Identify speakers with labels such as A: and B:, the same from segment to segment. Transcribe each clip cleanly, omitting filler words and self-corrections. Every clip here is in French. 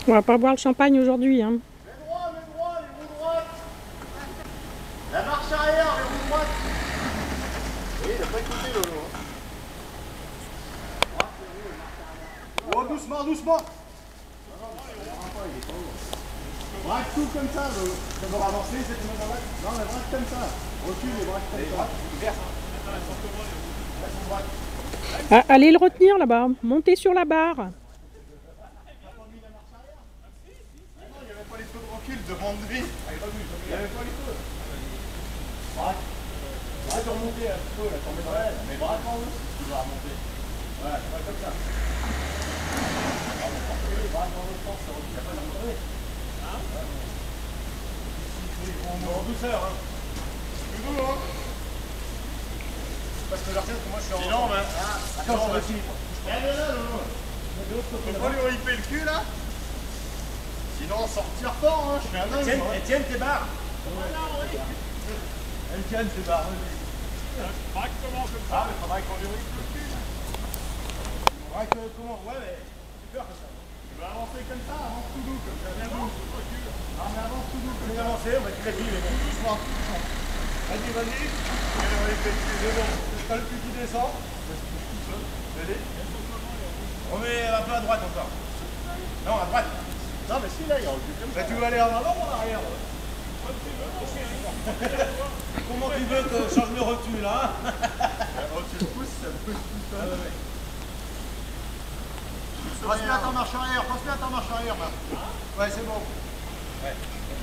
A: On va pas boire le champagne aujourd'hui, hein.
B: Les droits, les roues droites. La marche arrière, les roues droites. Oui, il a pas écouté Lolo. Oh, doucement, doucement. Braque tout comme ça, Lolo. Ça va avancer, c'est une main droite. Non, mais braque comme ça. Recule et braque comme ça.
A: Ah, allez le retenir là-bas, montez sur la barre.
B: Les feux de recul devant lui. Il n'y avait pas les feux. Braque. Braque de remonter un petit peu là, t'en mets dans l'aile. Mais braque en haut. Tu dois remonter. Voilà, tu vas comme ça. Braque dans l'autre sens, ça recule. T'as pas de remonter. En douceur, hein. Plus doux, hein. Parce que je retiens que moi je suis en. Sinon, ben. Attends, ça aussi. Viens là, Lolo. Faut pas lui ripper le cul là. Sinon on s'en retire fort, hein, je fais un homme. Etienne tes barres. Etienne tes barres. Correctement comme ça. Ah mais faudrait qu'on lui ripe le cul. Faudrait que comment. Ouais mais j'ai peur que ça. Tu vas avancer comme ça, avance tout doux comme ça. Viens doux. Ah mais avance tout doux. On va avancer, on va te crédit mais bon. Doucement. Vas-y, vas-y. C'est bon. C'est pas le plus qui descend. Vas-y. On met un peu à droite encore. Non, à droite. Non mais si là il recule comme ça. Tu veux aller en avant ou en arrière? Comment tu veux que je change le recul là? Tu le pousses, ça bouge tout seul. Passe-le à ta marche arrière, passe-le à ta marche arrière là. Ouais c'est bon. Ouais.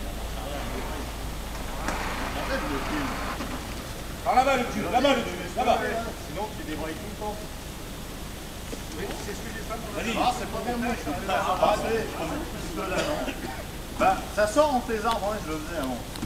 B: Arrête le cul.
C: Par là-bas le cul, là-bas le cul, là-bas.
B: Sinon tu débrailles tout le temps. Oui, c'est ce que j'ai fait pour le.
C: Vas-y.
B: Ah c'est pas bien moi, je suis là. Bah, ça sort en tes arbres, hein, je le faisais avant.